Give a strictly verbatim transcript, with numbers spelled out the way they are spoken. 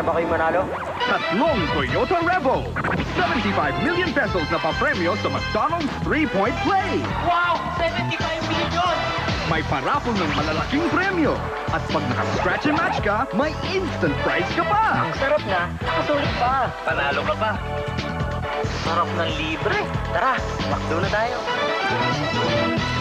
ba kayo manalo? Tatlong Toyota Revo. seventy-five million pesos na pa-premyo sa McDonald's three-point play. Wow! seventy-five million! May parapol ng malalaking premyo. At pag naka-scratch and match ka, may instant prize ka pa. Ang sarap na, nakasulit pa. Panalo ka pa. Sarap ng libre. Tara, McDo na tayo.